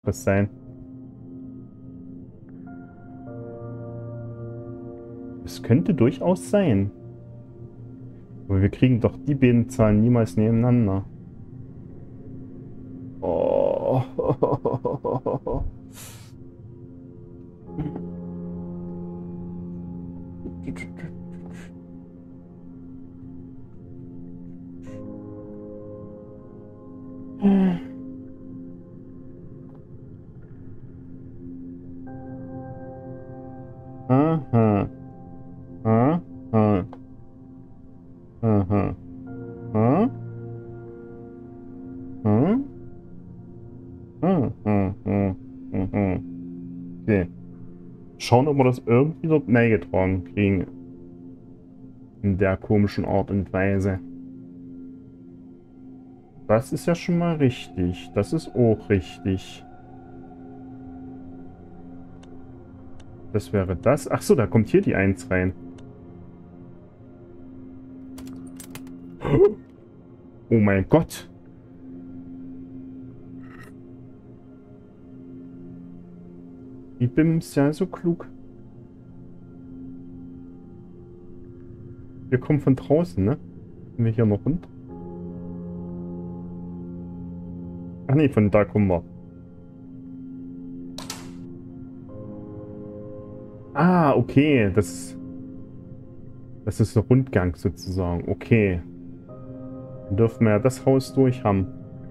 das sein? Es könnte durchaus sein. Aber wir kriegen doch die beiden Zahlen niemals nebeneinander. Oh. Aha. Aha. Aha. Aha. Aha. Aha. Aha. Aha. Okay. Schauen, ob wir das irgendwie dort getragen kriegen. In der komischen Art und Weise. Das ist ja schon mal richtig. Das ist auch richtig. Das wäre das. Ach so, da kommt hier die Eins rein. Oh mein Gott. Die BIM ist ja so klug. Wir kommen von draußen, ne? Kommen wir hier noch runter? Ach nee, von da kommen wir. Ah, okay. Das ist ein Rundgang sozusagen. Okay. Dann dürfen wir ja das Haus durch haben.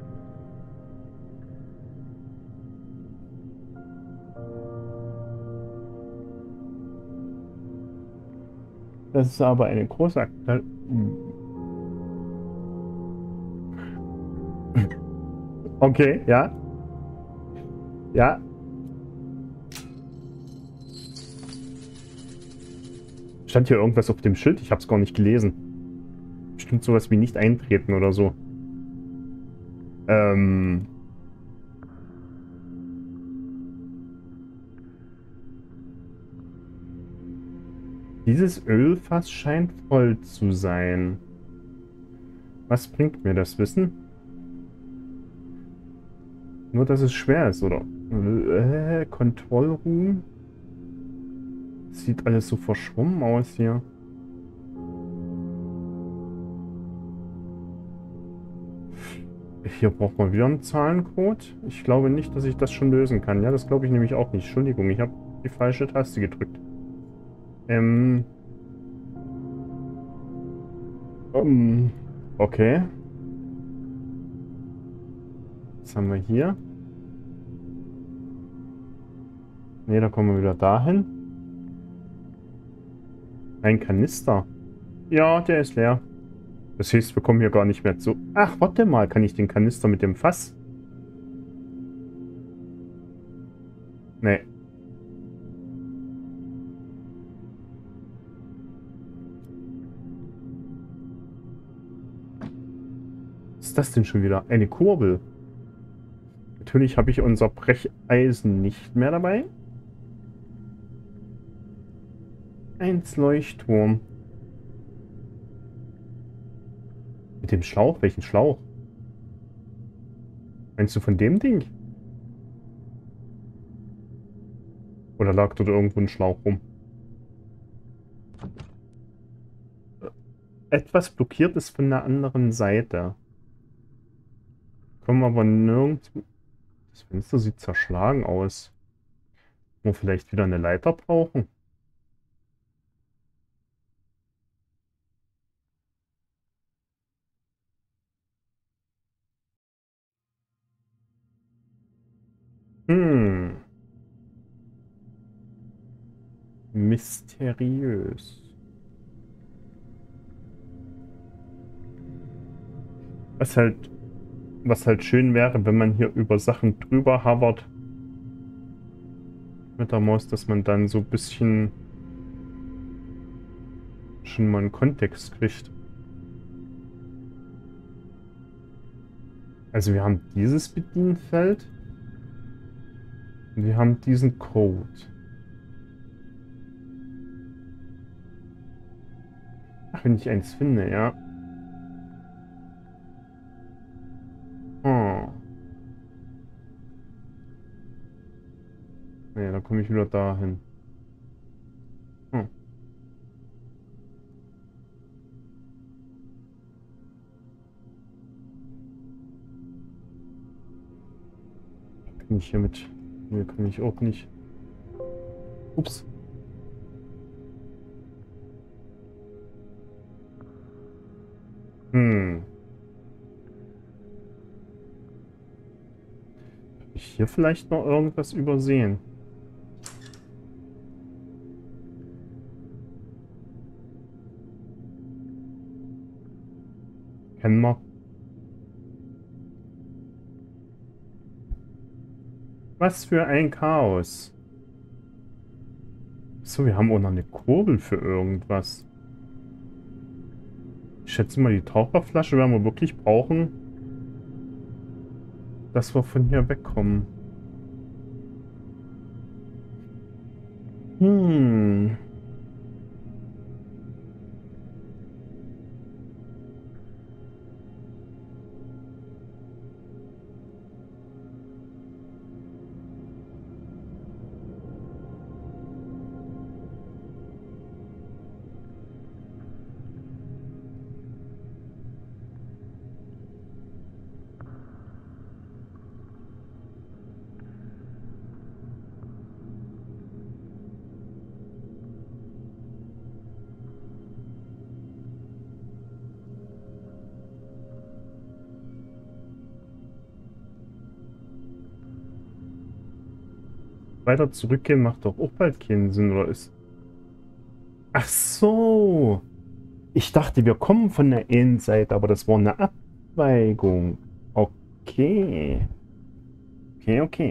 Das ist aber eine große Akte. Okay, ja. Ja. Stand hier irgendwas auf dem Schild? Ich habe es gar nicht gelesen. Bestimmt sowas wie nicht eintreten oder so. Ähm. Dieses Ölfass scheint voll zu sein. Was bringt mir das Wissen? Nur, dass es schwer ist, oder? Control Room? Sieht alles so verschwommen aus hier. Hier braucht man wieder einen Zahlencode. Ich glaube nicht, dass ich das schon lösen kann. Ja, das glaube ich nämlich auch nicht. Entschuldigung, ich habe die falsche Taste gedrückt. Ähm. Okay. Was haben wir hier? Ne, da kommen wir wieder dahin. Ein Kanister. Ja, der ist leer. Das heißt, wir kommen hier gar nicht mehr zu. Ach, warte mal. Kann ich den Kanister mit dem Fass? Nee. Was ist das denn schon wieder? Eine Kurbel. Natürlich habe ich unser Brecheisen nicht mehr dabei. Eins Leuchtturm. Mit dem Schlauch? Welchen Schlauch? Meinst du von dem Ding? Oder lag dort irgendwo ein Schlauch rum? Etwas blockiert ist von der anderen Seite. Kommen wir aber nirgends. Das Fenster sieht zerschlagen aus. Wo wir vielleicht wieder eine Leiter brauchen. Hm. Mysteriös. Was halt, was halt schön wäre, wenn man hier über Sachen drüber hovert mit der Maus, dass man dann so ein bisschen schon mal einen Kontext kriegt. Also wir haben dieses Bedienfeld und wir haben diesen Code. Ach, wenn ich eins finde, ja. Hm. Ne, dann komme ich wieder dahin. Hm. Kann ich hiermit... Hier kann ich auch nicht. Ups. Hm. Habe ich hier vielleicht noch irgendwas übersehen? Kennen wir. Was für ein Chaos. So, wir haben auch noch eine Kurbel für irgendwas. Ich schätze mal, die Taucherflasche werden wir wirklich brauchen, dass wir von hier wegkommen. Hm. Weiter zurückgehen macht doch auch bald keinen Sinn, oder ist... Ach so. Ich dachte, wir kommen von der Innenseite, aber das war eine Abweigung. Okay. Okay, okay.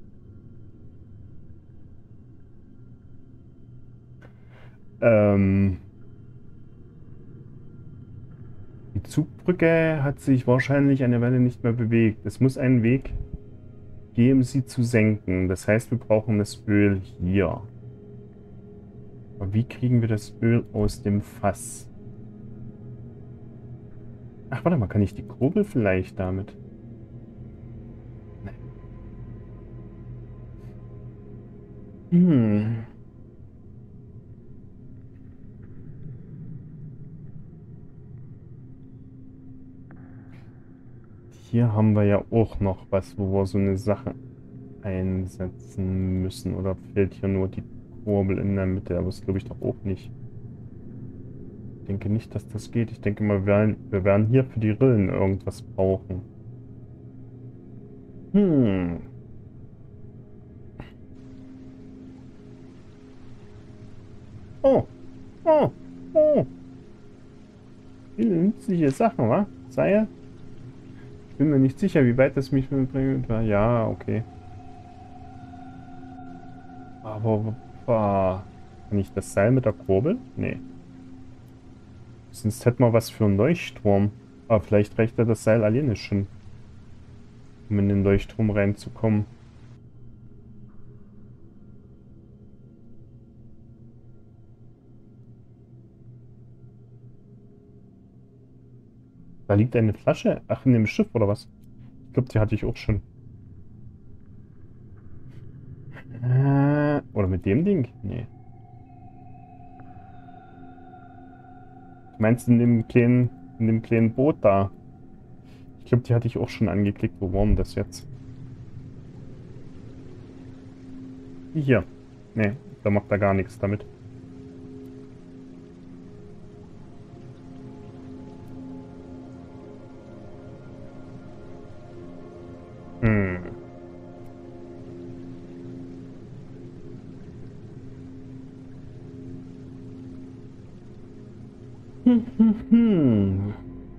Ähm, die Zugbrücke hat sich wahrscheinlich eine Weile nicht mehr bewegt. Es muss einen Weg geben, sie zu senken. Das heißt, wir brauchen das Öl hier. Aber wie kriegen wir das Öl aus dem Fass? Ach, warte mal, kann ich die Kurbel vielleicht damit? Hm. Hier haben wir ja auch noch was, wo wir so eine Sache einsetzen müssen. Oder fehlt hier nur die Kurbel in der Mitte? Aber das glaube ich doch auch nicht. Ich denke nicht, dass das geht. Ich denke mal, wir werden hier für die Rillen irgendwas brauchen. Hm. Oh. Oh. Oh. Viele nützliche Sachen, wa? Seil? Ich bin mir nicht sicher, wie weit das mich bringt. Ja, okay. Aber kann ich das Seil mit der Kurbel? Nee. Sonst hätten wir was für einen Leuchtturm. Aber vielleicht reicht ja das Seil alleine schon, um in den Leuchtturm reinzukommen. Da liegt eine Flasche. Ach, in dem Schiff oder was? Ich glaube, die hatte ich auch schon. Oder mit dem Ding? Nee. Du meinst in dem kleinen Boot da? Ich glaube, die hatte ich auch schon angeklickt. Wo war denn das jetzt? Die hier. Nee, da macht er gar nichts damit. Hm. Hm, hm, hm.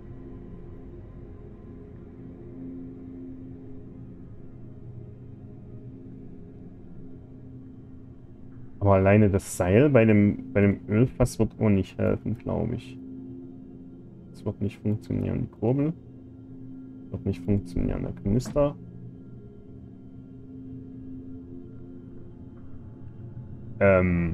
Aber alleine das Seil bei dem Ölfass wird auch nicht helfen, glaube ich. Das wird nicht funktionieren. Die Kurbel wird nicht funktionieren. Der Kanister. Ähm.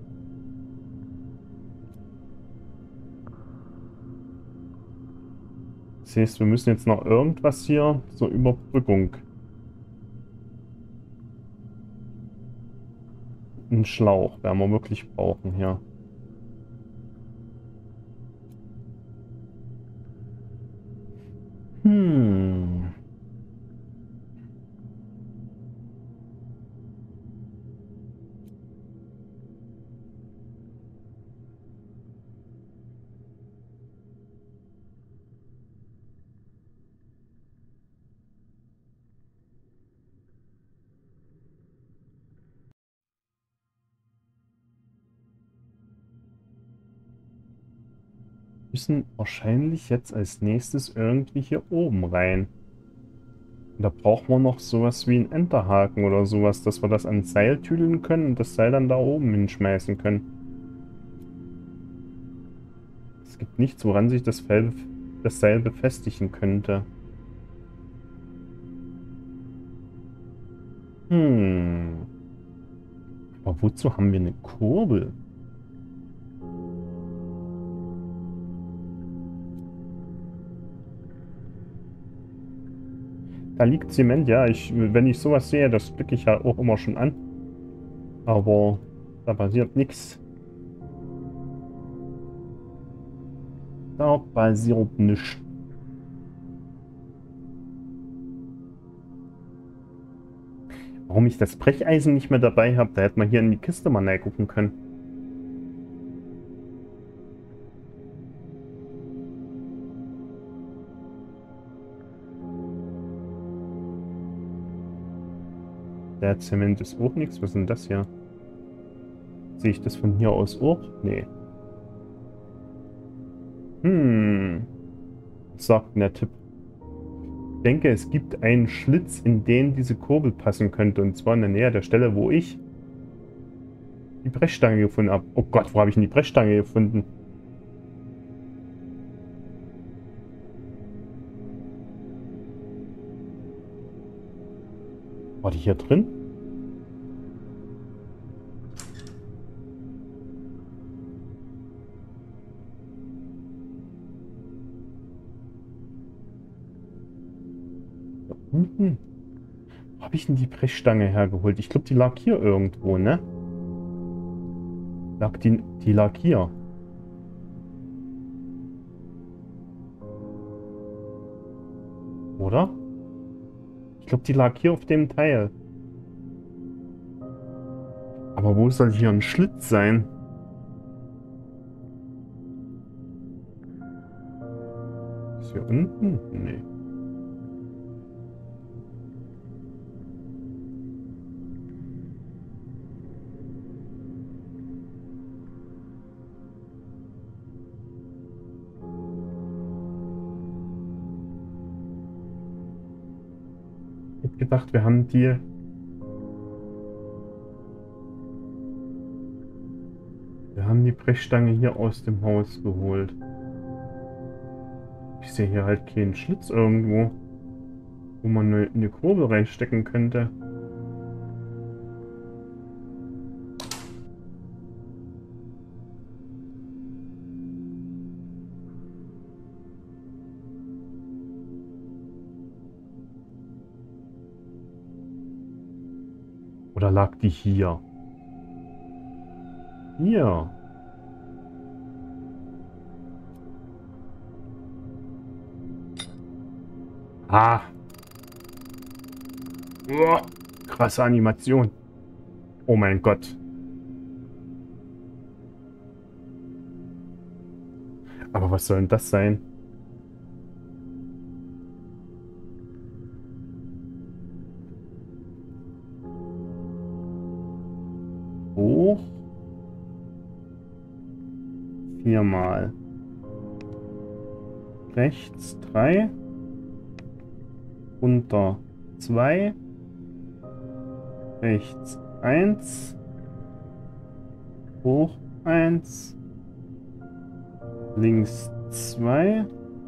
Siehst, wir müssen jetzt noch irgendwas hier zur Überbrückung. einen Schlauch werden wir wirklich brauchen hier. Hm. Müssen wahrscheinlich jetzt als nächstes irgendwie hier oben rein. Und da brauchen wir noch sowas wie einen Enterhaken oder sowas, dass wir das ans Seil tüdeln können und das Seil dann da oben hinschmeißen können. Es gibt nichts, woran sich das Seil befestigen könnte. Hm. Aber wozu haben wir eine Kurbel? Da liegt Zement, ja. Wenn ich sowas sehe, das blicke ich ja auch immer schon an. Aber da passiert nichts. Da passiert nichts. Warum ich das Brecheisen nicht mehr dabei habe, da hätte man hier in die Kiste mal gucken können. Der Zement ist auch nichts. Was ist denn das hier? Sehe ich das von hier aus auch? Nee. Was sagt denn der Tipp? Ich denke, es gibt einen Schlitz, in den diese Kurbel passen könnte. Und zwar in der Nähe der Stelle, wo ich die Brechstange gefunden habe. Oh Gott, wo habe ich denn die Brechstange gefunden? War die hier drin? Da unten? Wo habe ich denn die Brechstange hergeholt? Ich glaube, die lag hier irgendwo, ne? Die lag hier. Oder? Ich glaube, die lag hier auf dem Teil. Aber wo soll hier ein Schlitz sein? Ist hier unten? Nee. Ich hätte gedacht, wir haben die Brechstange hier aus dem Haus geholt. Ich sehe hier halt keinen Schlitz irgendwo, wo man eine Kurbel reinstecken könnte. Oder lag die hier? Hier. Ah. Uah, krasse Animation. Oh mein Gott. Aber was soll denn das sein? Hoch. Viermal. Rechts 3. Runter 2. Rechts 1. Hoch 1. Links 2.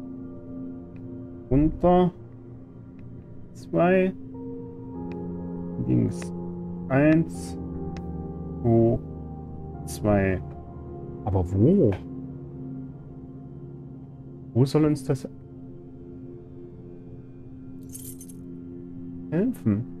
Runter 2. Links 1. Hoch 2. Aber wo? Wo soll uns das helfen?